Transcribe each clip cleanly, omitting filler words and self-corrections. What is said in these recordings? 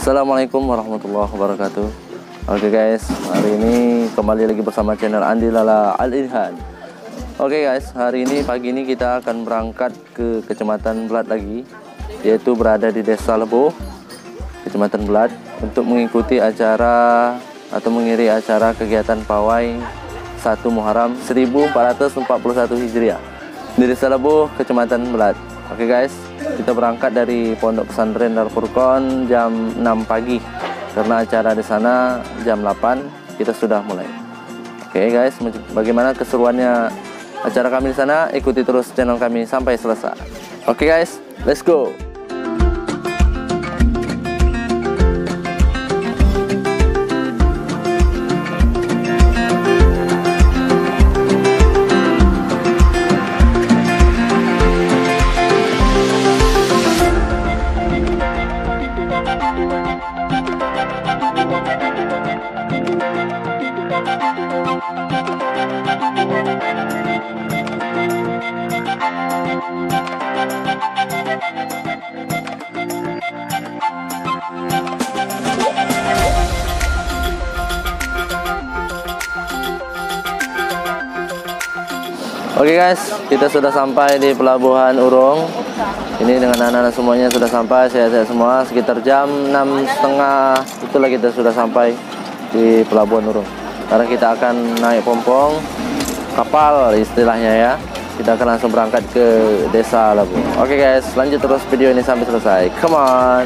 Assalamualaikum warahmatullahi wabarakatuh. Oke guys, hari ini kembali lagi bersama channel Andi Lala Al-Irhan. Oke guys, hari ini pagi ini kita akan berangkat ke Kecamatan Belat lagi, yaitu berada di Desa Lebo, Kecamatan Belat, untuk mengikuti acara atau mengiringi acara kegiatan pawai 1 Muharram 1441 Hijriah di Desa Lebo, Kecamatan Belat. Oke guys, kita berangkat dari Pondok Pesantren Darul Furqon jam 6 pagi karena acara di sana jam 8 kita sudah mulai. Oke guys, bagaimana keseruannya acara kami di sana? Ikuti terus channel kami sampai selesai. Oke guys, let's go. Oke guys, kita sudah sampai di Pelabuhan Urung. Ini dengan anak-anak semuanya sudah sampai, sehat-sehat semua. Sekitar jam 6.30 itulah kita sudah sampai di Pelabuhan Urung. Sekarang kita akan naik pompong, kapal istilahnya ya. Kita akan langsung berangkat ke Desa Lebo. Oke guys, lanjut terus video ini sampai selesai. Come on.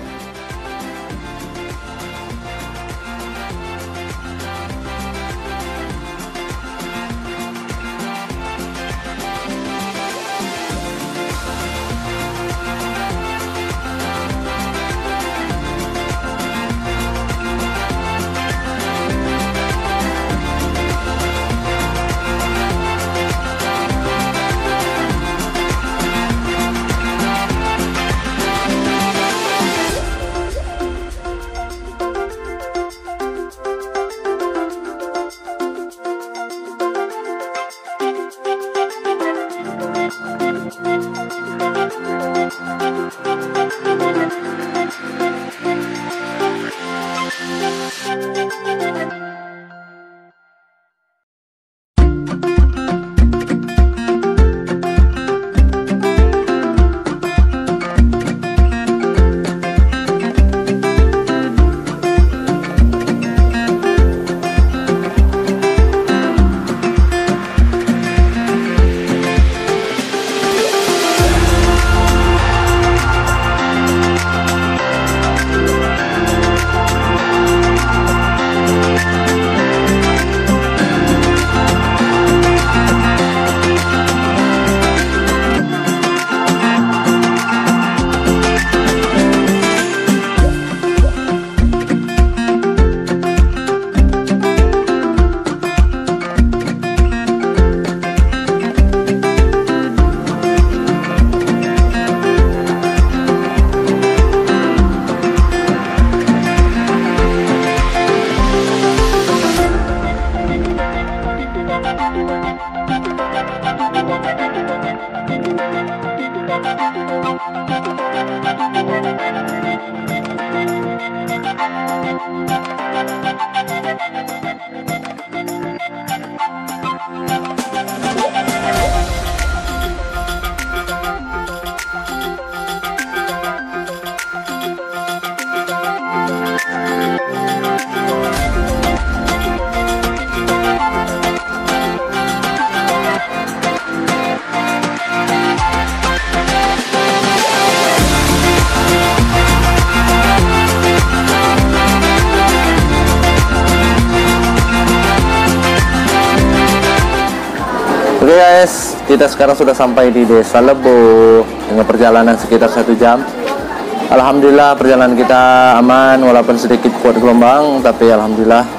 Oke guys, kita sekarang sudah sampai di Desa Lebo dengan perjalanan sekitar 1 jam. Alhamdulillah perjalanan kita aman, walaupun sedikit kuat gelombang, tapi alhamdulillah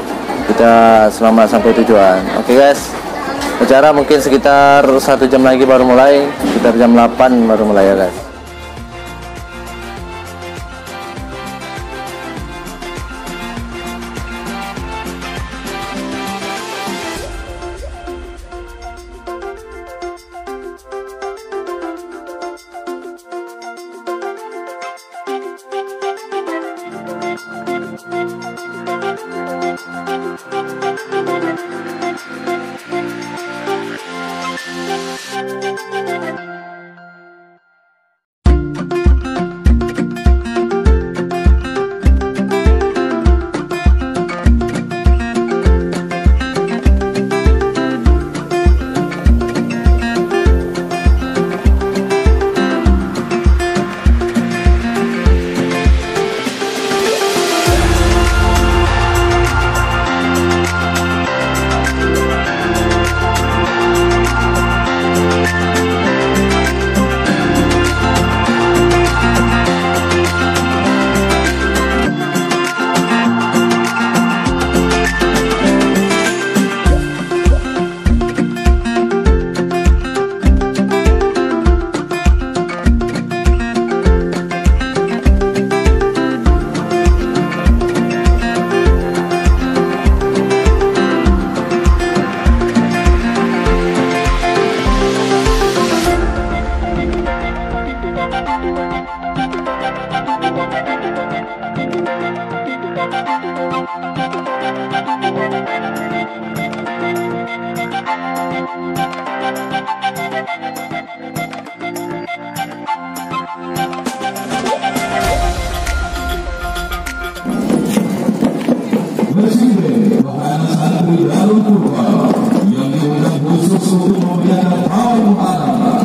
kita selamat sampai tujuan. Oke guys, acara mungkin sekitar 1 jam lagi baru mulai, sekitar jam 8 baru mulai ya guys. Presiden Bahana Santri Darul Qur'an yang diundang khusus untuk memberikan Pawai Muharram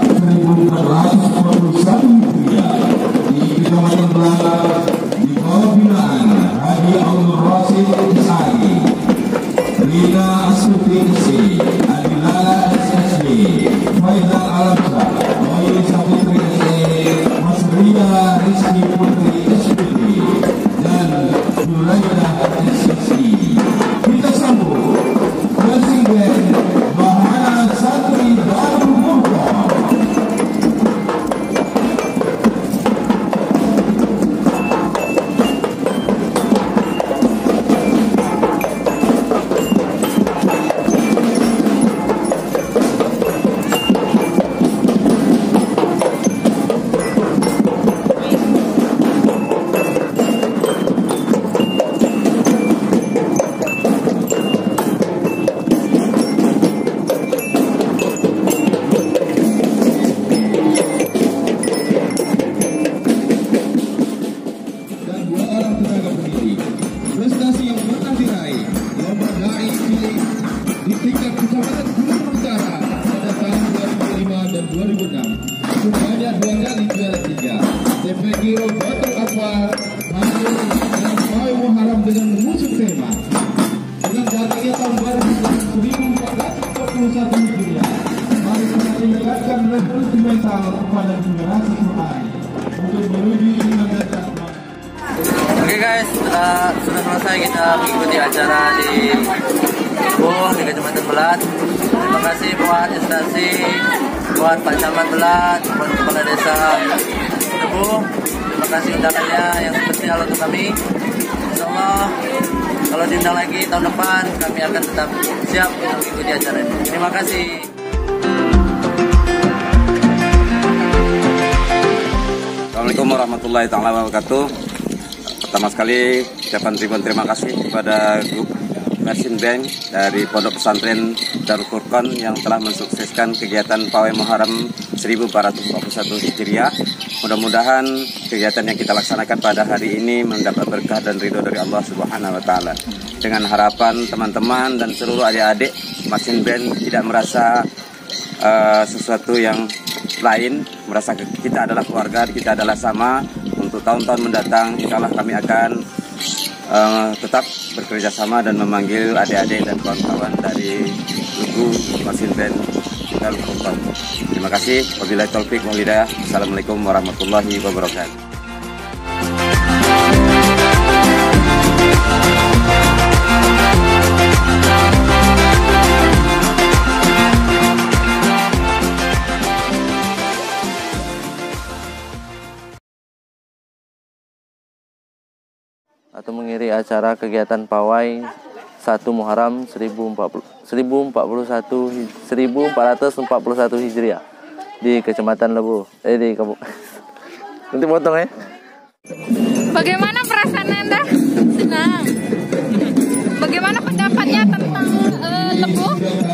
1441 Hijriah di Kecamatan Belanga di bawah binaan Haji Abdul Rasid Isai, Rina Asuti Isi, Adilala SSB, Faizal Alamsa, Noy Saputri SE, Mas Rina Rizki Putri SPT, dan Nuraidah SSC. Kita sambut Presiden Bahana Santri Darul Qur'an. Prestasi yang pernah diraih lomba dai cilik di tingkat Kecamatan Gunung Utara pada tahun 2005 dan 2006 sebanyak 2 kali juara 3. TPG Robatul Akbar hasil dan Pawai Muharram dengan mengusung tema dengan datangnya tahun baru 1441 Hijriah. Mari kita tingkatkan revolusi mental kepada generasi Quran untuk menuju iman dan takwa. Oke guys, sudah selesai kita mengikuti acara di di Kecamatan Belat. Terima kasih buat instansi, buat Pak Camat Belat, buat Kepala Desa Tebu. Terima kasih undangannya yang spesial untuk kami. Insyaallah kalau diundang lagi tahun depan kami akan tetap siap untuk mengikuti acara ini. Terima kasih. Assalamualaikum warahmatullahi wabarakatuh. Pertama sekali ucapan ribuan terima kasih kepada grup Mersin Bank dari Pondok Pesantren Darul Qur'an yang telah mensukseskan kegiatan Pawai Muharram 1441 Hijriah. Mudah-mudahan kegiatan yang kita laksanakan pada hari ini mendapat berkah dan ridho dari Allah Subhanahu wa Ta'ala. Dengan harapan teman-teman dan seluruh adik-adik Mersin Bank tidak merasa sesuatu yang lain, merasa kita adalah keluarga, kita adalah sama. Untuk tahun-tahun mendatang, insya Allah kami akan tetap bekerja sama dan memanggil adik-adik dan kawan-kawan dari Lugu Mersin Bank Darul Qur'an. Terima kasih. Wabillahi taufik wal hidayah. Assalamualaikum warahmatullahi wabarakatuh. Atau mengiringi acara kegiatan Pawai 1 Muharram 1441 Hijriah di Kecamatan Lebu. Di Nanti potong ya. Bagaimana perasaan Anda? Senang. tentang lembu